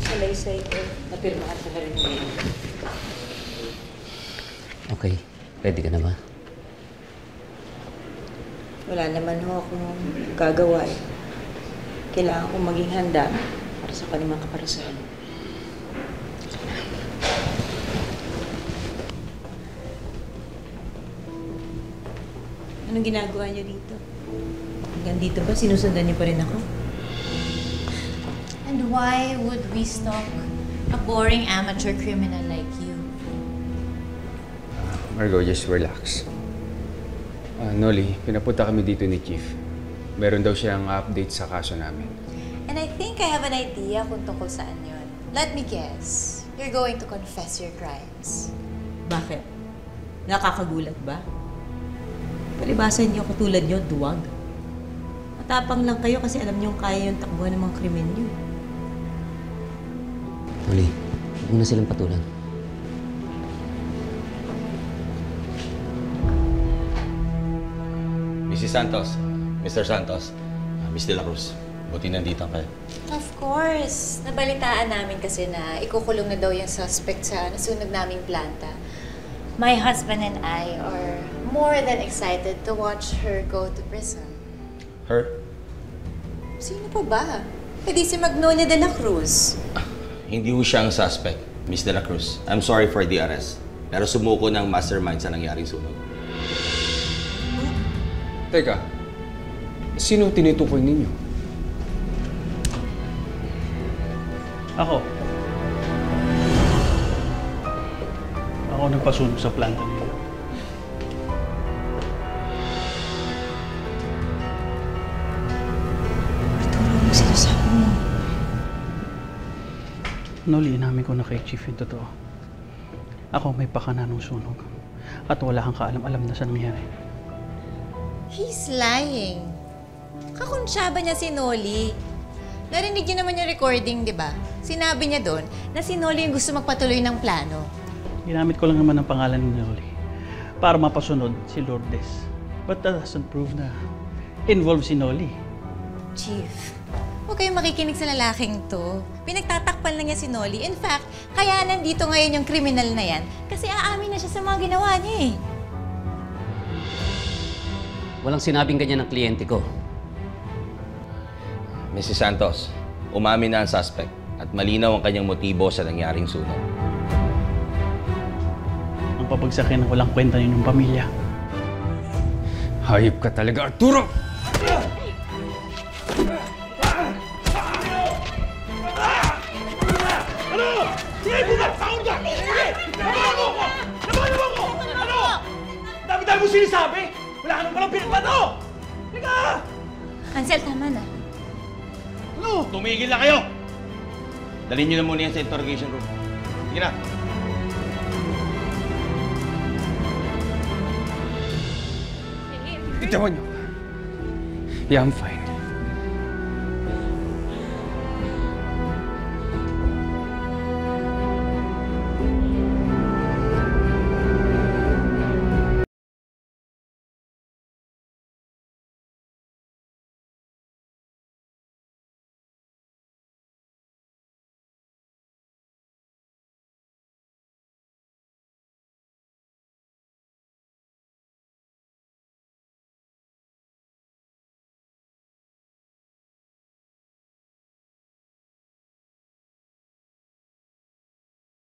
salaysay ko. Napirmahan ko na rin ngayon. Okay. Ready ka na ba? Wala naman ho akong gagawa eh. Kailangan kong maging handa para sa kanilang kaparasan. Anong ginagawa niyo dito? Hanggang dito ba? Sinusundan niyo pa rin ako? And why would we stalk a boring amateur criminal like you? Margo, just relax. Nolie, pinapunta kami dito ni Chief. Meron daw siyang update sa kaso namin. And I think I have an idea kung tungkol saan yun. Let me guess. You're going to confess your crimes. Bakit? Nakakagulat ba? Palibasa niyo katulad niyo, duwag. Matapang lang kayo kasi alam niyo kaya yung takbuhan ng mga krimen niyo. Nolie, huwag mo na silang patulan. Mrs. Santos, Mr. Santos, Miss De La Cruz, buti nandito kayo. Of course. Nabalitaan namin kasi na ikukulong na daw yung suspect sa nasunog naming planta. My husband and I are more than excited to watch her go to prison. Her? Sino pa ba? Pwede si Magnolia de la Cruz. Hindi ho siya ang suspect, Miss De La Cruz. I'm sorry for the arrest. Pero sumuko ng mastermind sa nangyaring sunog. Teka, sino tinutukoy ninyo? Ako. Ako nagpasunog sa planta niyo. Arturo, ano sinasabi mo? Nolie, inamin ko na kay Chief yung totoo. Ako may pakana nung sunog. At wala kang kaalam-alam na sa nangyari. He's lying. Kakunsyaba niya si Nolie. Narinig niyo naman yung recording, di ba? Sinabi niya doon na si Nolie yung gusto magpatuloy ng plano. Ginamit ko lang naman ang pangalan ni Nolie para mapasunod si Lourdes. But that doesn't prove na involved si Nolie. Chief, huwag kayong makikinig sa lalaking to. Pinagtatakpan lang niya si Nolie. In fact, kaya nandito ngayon yung kriminal na yan kasi aamin na siya sa mga ginawa niya eh. Walang sinabing ganyan ng kliyente ko. Mrs. Santos, umamin na ang suspect at malinaw ang kanyang motibo sa nangyaring sunog. Ang papagsakin ng walang kwenta ninyong pamilya. Hayop ka talaga, Arturo! Ano? Sige, bukas! Sahod ka! Sige! Labanan mo ko! Labanan mo ko! Ano? Dami-dami mo sinasabi! Wala ka nang palang pinagbato! Halika! Ansel, tama na. Ano? Tumigil na kayo! Dalhin niyo na muna yan sa interrogation room. Sige na! Bitawan niyo. Yeah, I'm fine.